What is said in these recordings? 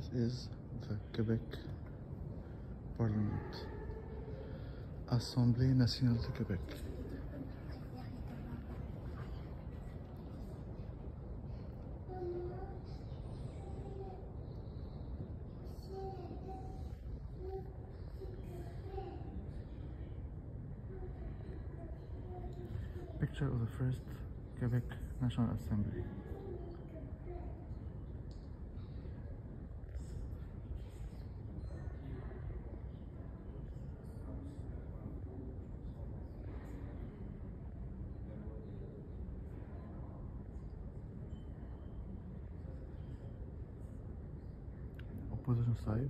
This is the Quebec Parlement. Assemblée nationale du Québec. Picture of the first Quebec National Assembly. Opposition side.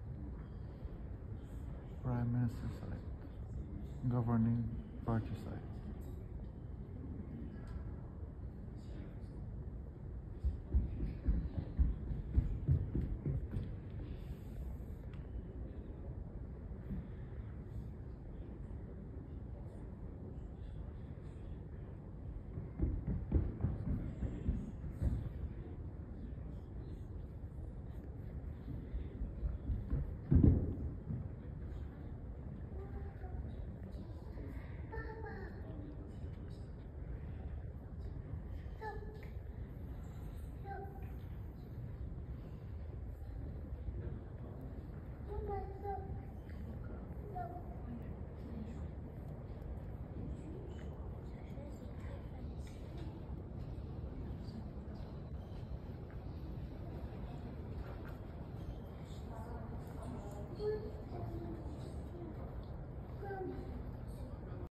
Prime Minister side. Governing party side.